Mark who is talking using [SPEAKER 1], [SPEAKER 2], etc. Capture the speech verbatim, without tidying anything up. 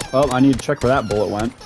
[SPEAKER 1] Oh, I need to check where that bullet went.